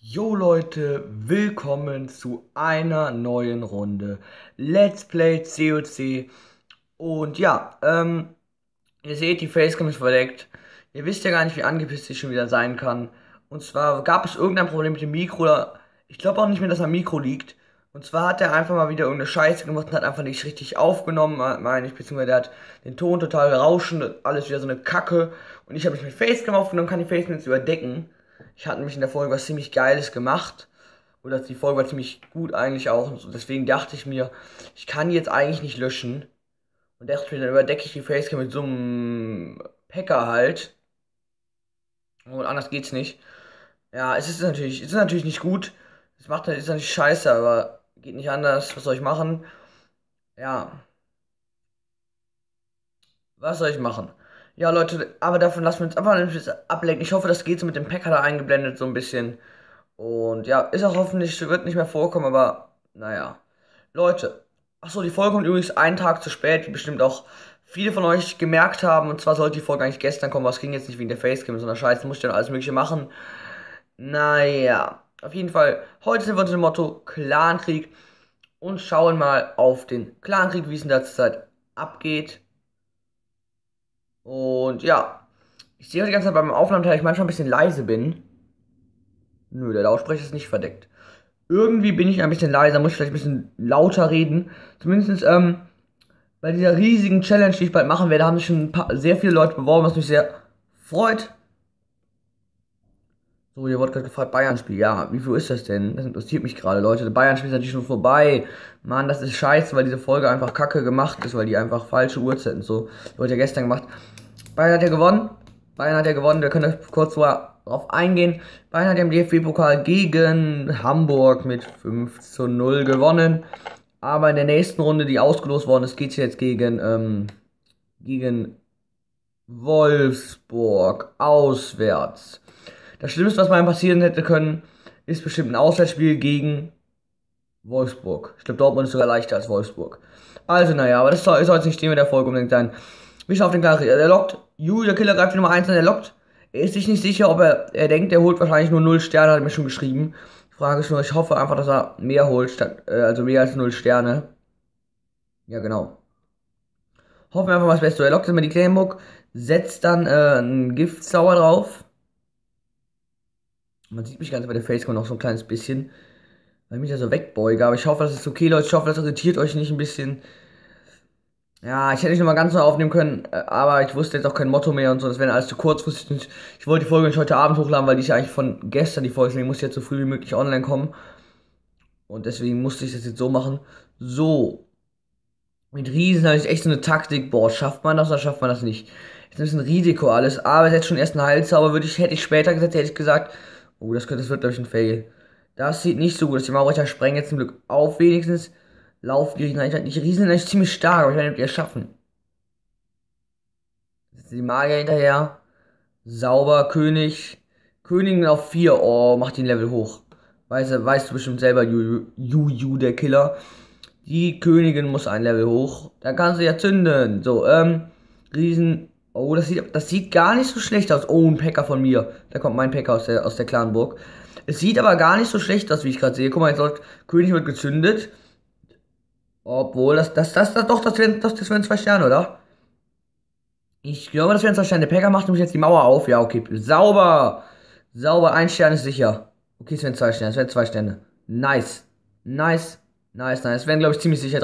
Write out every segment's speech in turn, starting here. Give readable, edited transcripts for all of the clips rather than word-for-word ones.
Jo Leute, willkommen zu einer neuen Runde Let's Play COC. Und ja, ihr seht, die Facecam ist verdeckt. Ihr wisst ja gar nicht, wie angepisst ich schon wieder sein kann. Und zwar gab es irgendein Problem mit dem Mikro, oder ich glaube auch nicht mehr, dass am Mikro liegt. Und zwar hat er einfach mal wieder irgendeine Scheiße gemacht und hat einfach nicht richtig aufgenommen, meine ich, beziehungsweise der hat den Ton total rauschend, alles wieder so eine Kacke. Und ich habe mich mit Facecam aufgenommen, kann die Facecam jetzt überdecken. Ich hatte nämlich in der Folge was ziemlich Geiles gemacht. Oder die Folge war ziemlich gut eigentlich auch. Und so. Deswegen dachte ich mir, ich kann die jetzt eigentlich nicht löschen. Und dachte mir, dann überdecke ich die Facecam mit so einem Packer halt. Und anders geht's nicht. Ja, es ist natürlich nicht gut. Ist natürlich scheiße, aber geht nicht anders. Was soll ich machen? Ja, was soll ich machen? Ja, Leute, aber davon lassen wir uns einfach nicht ablenken. Ich hoffe, das geht so mit dem Packer da eingeblendet, so ein bisschen. Und ja, ist auch hoffentlich, wird nicht mehr vorkommen, aber naja. Leute, achso, die Folge kommt übrigens einen Tag zu spät, wie bestimmt auch viele von euch gemerkt haben. Und zwar sollte die Folge eigentlich gestern kommen, aber es ging jetzt nicht wegen der Facecam, sondern Scheiße, musste ich dann alles Mögliche machen. Naja, auf jeden Fall, heute sind wir unter dem Motto Clankrieg und schauen mal auf den Clankrieg, wie es in der Zeit abgeht. Und ja, ich sehe die ganze Zeit beim Aufnahmen, dass ich manchmal ein bisschen leise bin. Nö, der Lautsprecher ist nicht verdeckt. Irgendwie bin ich ein bisschen leiser, muss ich vielleicht ein bisschen lauter reden. Zumindest, bei dieser riesigen Challenge, die ich bald machen werde, haben sich schon sehr viele Leute beworben, was mich sehr freut. So, ihr wurde gerade gefragt, Bayern-Spiel. Ja, wie viel ist das denn? Das interessiert mich gerade, Leute. Bayern-Spiel ist natürlich schon vorbei. Mann, das ist scheiße, weil diese Folge einfach kacke gemacht ist, weil die einfach falsche Uhrzeiten so. Die wurde ja gestern gemacht. Bayern hat ja gewonnen. Bayern hat ja gewonnen. Wir können kurz darauf eingehen. Bayern hat ja im DFB-Pokal gegen Hamburg mit 5:0 gewonnen. Aber in der nächsten Runde, die ausgelost worden ist, geht es jetzt gegen Wolfsburg auswärts. Das Schlimmste, was mal passieren hätte können, ist bestimmt ein Auswärtsspiel gegen Wolfsburg. Ich glaube, Dortmund ist sogar leichter als Wolfsburg. Also, naja, aber das soll jetzt nicht Thema der Folge unbedingt sein. Wie auf den Klar, der lockt. Der Killer greift die Nummer 1 an, der lockt. Er ist sich nicht sicher, ob er denkt, er holt wahrscheinlich nur 0 Sterne, hat er mir schon geschrieben. Die Frage ist nur, ich hoffe einfach, dass er mehr holt, also mehr als 0 Sterne. Ja, genau. Hoffen wir einfach mal das Beste. Er lockt immer die Claymbook, setzt dann einen Giftzauber drauf. Man sieht mich ganz bei der Facecam noch so ein kleines bisschen, weil ich mich da so wegbeuge. Aber ich hoffe, das ist okay, Leute. Ich hoffe, das irritiert euch nicht ein bisschen. Ja, ich hätte nicht nochmal ganz neu aufnehmen können, aber ich wusste jetzt auch kein Motto mehr und so. Das wäre alles zu kurzfristig. Ich wollte die Folge nicht heute Abend hochladen, weil die ist ja eigentlich von gestern, die Folge. Deswegen muss ich jetzt so früh wie möglich online kommen. Und deswegen musste ich das jetzt so machen. So. Mit Riesen habe ich echt so eine Taktik. Boah, schafft man das oder schafft man das nicht? Jetzt ist ein bisschen Risiko alles. Aber jetzt schon erst ein Heilzauber hätte ich später gesetzt, hätte ich gesagt. Oh, das wird, glaube ich, ein Fail. Das sieht nicht so gut aus. Die Mauerrichter sprengen jetzt zum Glück auf, wenigstens. Laufen die Riesen. Die Riesen sind eigentlich ziemlich stark, aber ich weiß nicht, ob die es schaffen. Jetzt die Magier hinterher. Sauber, König. Königin auf 4. Oh, macht den Level hoch. Weißt du bestimmt selber, Juju, der Killer. Die Königin muss ein Level hoch. Da kannst du ja zünden. So, Riesen. Oh, das sieht gar nicht so schlecht aus. Oh, ein Packer von mir. Da kommt mein Packer aus der Clanburg. Es sieht aber gar nicht so schlecht aus, wie ich gerade sehe. Guck mal, König wird gezündet. Obwohl, das wären 2 Sterne, oder? Ich glaube, das wären 2 Sterne. Der Packer macht nämlich jetzt die Mauer auf. Ja, okay. Sauber. Sauber. 1 Stern ist sicher. Okay, es wären 2 Sterne. Es wären 2 Sterne. Nice. Nice. Nice, nice. Es wären, glaube ich, ziemlich sicher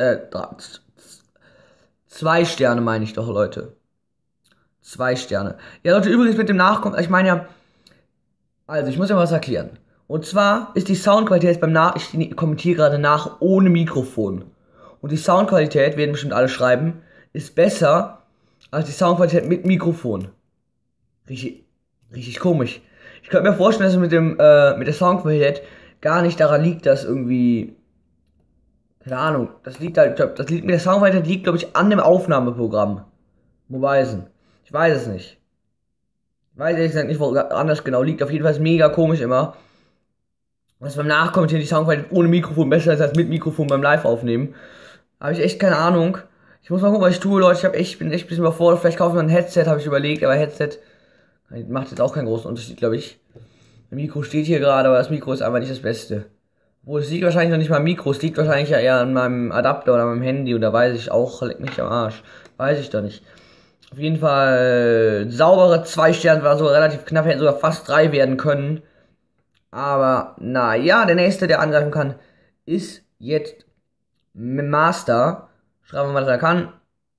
2 Sterne, meine ich doch, Leute. 2 Sterne. Ja, Leute, übrigens mit dem Nachkommen, ich meine ja, also ich muss ja was erklären. Und zwar ist die Soundqualität ich kommentiere gerade nach ohne Mikrofon. Und die Soundqualität, werden bestimmt alle schreiben, ist besser als die Soundqualität mit Mikrofon. Richtig, richtig komisch. Ich könnte mir vorstellen, dass es mit der Soundqualität gar nicht daran liegt, dass irgendwie, keine Ahnung, das liegt mit der Soundqualität liegt, glaube ich, an dem Aufnahmeprogramm. Mobilesen. Ich weiß es nicht. Ich weiß ehrlich gesagt nicht, woran das genau liegt. Auf jeden Fall ist es mega komisch immer. Was beim Nachkommentieren die Soundqualität ohne Mikrofon besser ist als mit Mikrofon beim Live-Aufnehmen. Habe ich echt keine Ahnung. Ich muss mal gucken, was ich tue, Leute. Bin echt ein bisschen überfordert. Vielleicht kaufe ich mal ein Headset, habe ich überlegt. Aber Headset macht jetzt auch keinen großen Unterschied, glaube ich. Mein Mikro steht hier gerade, aber das Mikro ist einfach nicht das Beste. Wo es liegt wahrscheinlich noch nicht mal am Mikro, es liegt wahrscheinlich ja eher an meinem Adapter oder meinem Handy oder weiß ich auch, leck mich am Arsch. Weiß ich doch nicht. Auf jeden Fall saubere 2 Sterne, war so relativ knapp, hätten sogar fast 3 werden können. Aber naja, der nächste, der angreifen kann, ist jetzt Master. Schreiben wir mal, dass er kann.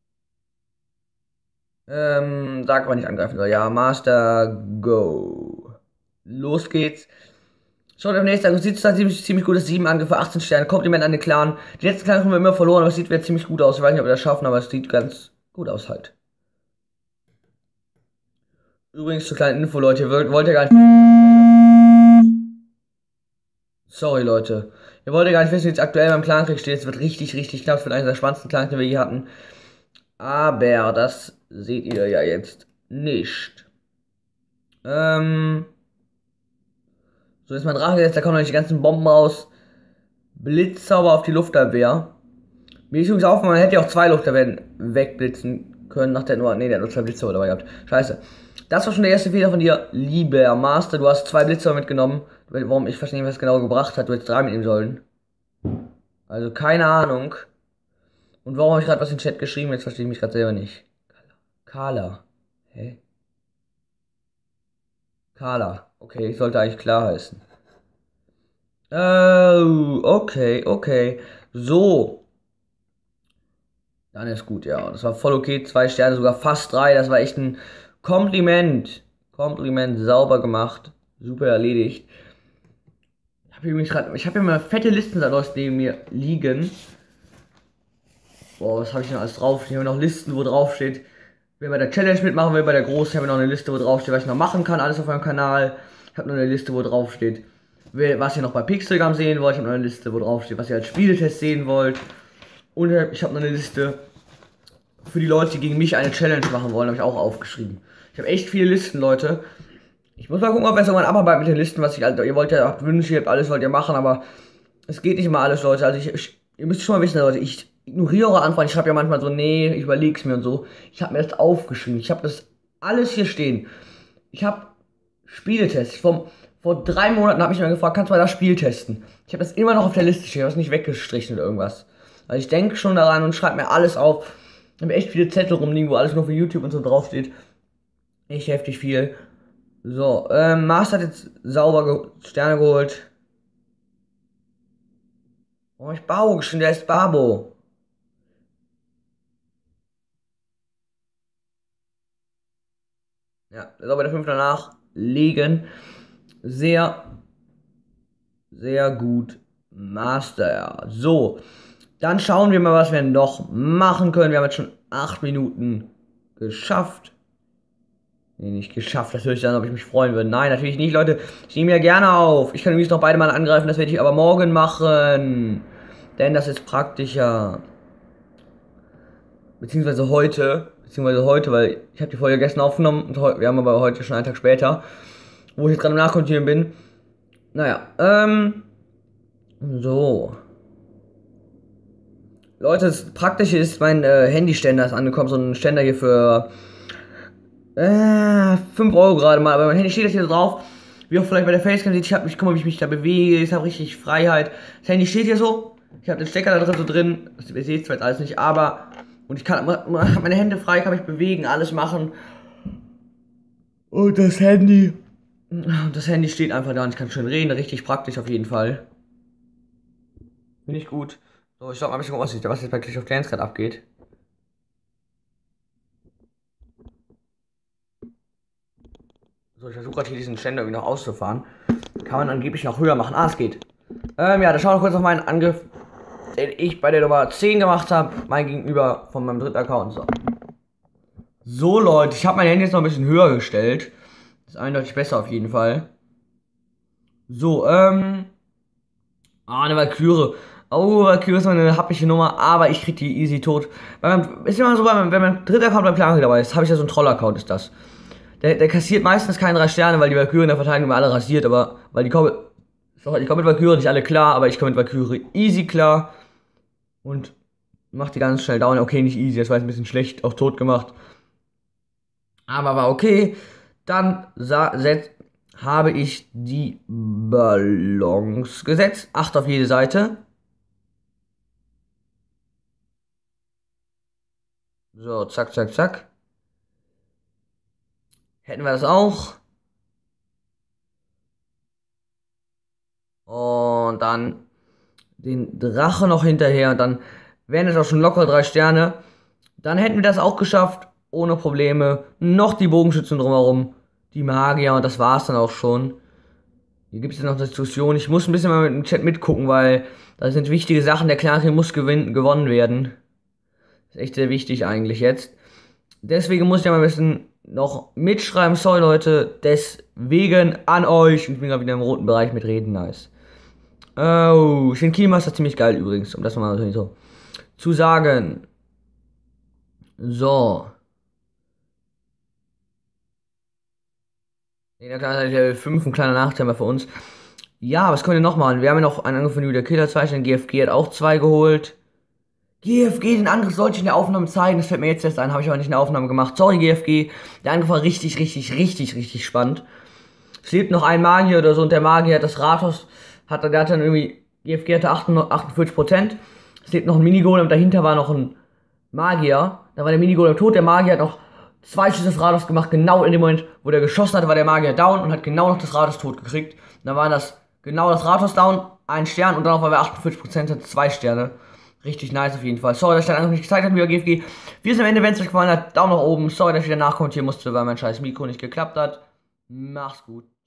Sag, wann ich angreifen soll. Ja, Master, go. Los geht's. Schaut am nächsten Tag, sieht da ziemlich gutes 7 Angriffe, 18 Sterne. Kompliment an den Clan. Die letzten Clans haben wir immer verloren, aber es sieht wieder ziemlich gut aus. Ich weiß nicht, ob wir das schaffen, aber es sieht ganz gut aus halt. Übrigens zur kleinen Info, Leute, ihr wollt ja gar nicht. Sorry, Leute. Ihr wollt ja gar nicht wissen, wie es aktuell beim Clankrieg steht. Es wird richtig, richtig knapp. Es wird einer der spannendsten Clans, den wir je hatten. Aber das seht ihr ja jetzt nicht. So ist mein Drache jetzt, da kommen noch nicht die ganzen Bomben raus. Blitzzauber auf die Luftabwehr. Mir ist übrigens aufgefallen, man hätte ja auch 2 Luftabwehren wegblitzen können nach der Nummer. Ne, der hat nur 2 Blitzzauber dabei gehabt. Scheiße. Das war schon der erste Fehler von dir, lieber Master. Du hast 2 Blitzzauber mitgenommen. Warum? Ich verstehe nicht, was es genau gebracht hat. Du hättest 3 mitnehmen sollen. Also keine Ahnung. Und warum habe ich gerade was in den Chat geschrieben? Jetzt verstehe ich mich gerade selber nicht. Carla. Hä? Carla. Okay, ich sollte eigentlich klar heißen. Oh, okay, okay. So. Dann ist gut, ja. Das war voll okay. 2 Sterne, sogar fast 3. Das war echt ein Kompliment. Kompliment, sauber gemacht. Super erledigt. Ich habe hier mal fette Listen da neben mir liegen. Boah, was habe ich denn alles drauf? Ich habe noch Listen, wo drauf steht, wer bei der Challenge mitmachen will, bei der Großen. Ich habe noch eine Liste, wo drauf steht, was ich noch machen kann, alles auf meinem Kanal. Ich habe noch eine Liste, wo drauf steht, was ihr noch bei Pixelgam sehen wollt. Ich habe noch eine Liste, wo drauf steht, was ihr als Spieletest sehen wollt. Und ich habe noch eine Liste für die Leute, die gegen mich eine Challenge machen wollen, habe ich auch aufgeschrieben. Ich habe echt viele Listen, Leute. Ich muss mal gucken, ob wir es irgendwann abarbeiten mit den Listen, was ich, also, ihr wollt ja, habt Wünsche, ihr habt alles, wollt ihr machen, aber es geht nicht immer alles, Leute. Also ihr müsst schon mal wissen, Leute, ich ignoriere eure Anfragen. Ich schreibe ja manchmal so, nee, ich überleg's mir und so. Ich habe mir das aufgeschrieben. Ich habe das alles hier stehen. Ich habe Spieletests. Vor 3 Monaten habe ich mir gefragt, kannst du mal das Spiel testen? Ich habe das immer noch auf der Liste stehen, ich habe es nicht weggestrichen oder irgendwas. Also ich denke schon daran und schreibe mir alles auf. Ich habe echt viele Zettel rumliegen, wo alles nur für YouTube und so draufsteht. Echt heftig viel. So, Master hat jetzt sauber Sterne geholt. Oh, ich Babo geschrieben, der ist Babo. Ja, der soll bei der 5 danach liegen. Sehr, sehr gut. Master. So, dann schauen wir mal, was wir noch machen können. Wir haben jetzt schon 8 Minuten geschafft. Nee, nicht geschafft. Das höre ich dann, ob ich mich freuen würde. Nein, natürlich nicht, Leute. Ich nehme ja gerne auf. Ich kann übrigens noch beide mal angreifen. Das werde ich aber morgen machen. Denn das ist praktischer. Beziehungsweise heute, weil ich habe die Folge gestern aufgenommen und wir haben aber heute schon einen Tag später, wo ich jetzt gerade im Nachkontinuieren bin. Naja, so. Leute, das Praktische ist, mein Handyständer ist angekommen, so ein Ständer hier für 5 Euro gerade mal, aber mein Handy steht jetzt hier drauf. Wie auch vielleicht bei der Facecam sieht, guck mal, wie ich mich da bewege, ich habe richtig Freiheit. Das Handy steht hier so, ich habe den Stecker da drin so drin, ihr seht zwar jetzt alles nicht, aber und ich kann meine Hände frei, kann mich bewegen, alles machen. Und das Handy steht einfach da und ich kann schön reden, richtig praktisch auf jeden Fall. Finde ich gut. So, ich glaube mal ein bisschen gucken, was jetzt bei Clash of Clans gerade abgeht. So, ich versuche gerade hier diesen Ständer irgendwie noch auszufahren. Kann man angeblich noch höher machen. Ah, es geht. Ja, da schauen wir kurz auf meinen Angriff, den ich bei der Nummer 10 gemacht habe. Mein Gegenüber von meinem dritten Account. So, Leute, ich habe mein Handy jetzt noch ein bisschen höher gestellt. Das ist eindeutig besser auf jeden Fall. So, eine Valkyrie. Oh, Valkyrie ist eine happige Nummer, aber ich krieg die easy tot. Ist immer so, wenn mein dritter Account beim Plan dabei ist, habe ich ja so einen Troll-Account, ist das. Der kassiert meistens keine 3 Sterne, weil die Valkyrie in der Verteidigung alle rasiert, aber weil ich komme mit Valkyrie nicht alle klar, aber ich komme mit Valkyrie easy klar. Und mach die ganz schnell down. Okay, nicht easy, das war jetzt ein bisschen schlecht, auch tot gemacht. Aber war okay. Dann habe ich die Ballons gesetzt. 8 auf jede Seite. So, zack, zack, zack. Hätten wir das auch. Und dann den Drache noch hinterher. Und dann wären es auch schon locker 3 Sterne. Dann hätten wir das auch geschafft. Ohne Probleme. Noch die Bogenschützen drumherum. Die Magier. Und das war's dann auch schon. Hier gibt es noch eine Diskussion. Ich muss ein bisschen mal mit dem Chat mitgucken, weil da sind wichtige Sachen. Der Clankrieg muss gewonnen werden. Das ist echt sehr wichtig eigentlich jetzt. Deswegen muss ich ja mal ein bisschen noch mitschreiben. Sorry Leute, deswegen an euch. Ich bin gerade wieder im roten Bereich mit Reden, nice. Oh, ich finde Keymaster ziemlich geil übrigens, um das mal so zu sagen. So. In der Klasse Level 5, ein kleiner Nachteil für uns. Ja, was können wir noch machen? Wir haben ja noch einen Angriff von der Killer 2, den GFG hat auch 2 geholt. GFG, den Angriff sollte ich in der Aufnahme zeigen, das fällt mir jetzt erst ein, habe ich aber nicht in der Aufnahme gemacht. Sorry GFG, der Angriff war richtig spannend. Es lebt noch ein Magier oder so und der Magier hat das Rathaus, der hat dann irgendwie, GFG hatte 48%. Es lebt noch ein Minigolem, dahinter war noch ein Magier. Da war der Minigolem tot, der Magier hat noch 2 Schüsse des Rathaus gemacht, genau in dem Moment, wo der geschossen hatte, war der Magier down und hat genau noch das Rathaus tot gekriegt. Dann war das, genau das Rathaus down, 1 Stern und dann auf einmal 48% hat 2 Sterne. Richtig nice auf jeden Fall. Sorry, dass ich dann nicht gezeigt habe, wie GFG. Wir sind am Ende, wenn es euch gefallen hat, Daumen nach oben. Sorry, dass ich wieder nachkommentieren musste, weil mein scheiß Mikro nicht geklappt hat. Mach's gut.